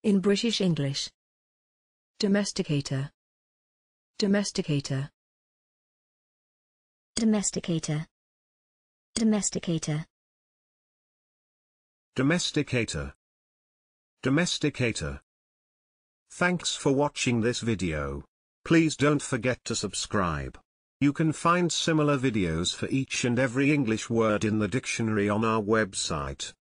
In British English. Domesticator. Domesticator. Domesticator. Domesticator. Domesticator. Domesticator. Thanks for watching this video. Please don't forget to subscribe. You can find similar videos for each and every English word in the dictionary on our website.